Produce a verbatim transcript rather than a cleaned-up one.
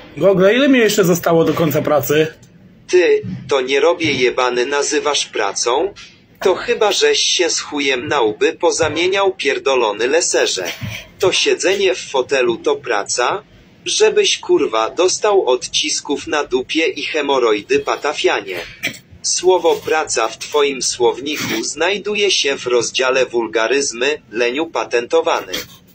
Gogle, ile mi jeszcze zostało do końca pracy? Ty, to nie robię jebany nazywasz pracą? To chyba żeś się z chujem na łby pozamieniał pierdolony leserze. To siedzenie w fotelu to praca? Żebyś kurwa dostał odcisków na dupie i hemoroidy patafianie. Słowo praca w twoim słowniku znajduje się w rozdziale wulgaryzmy, leniu patentowany.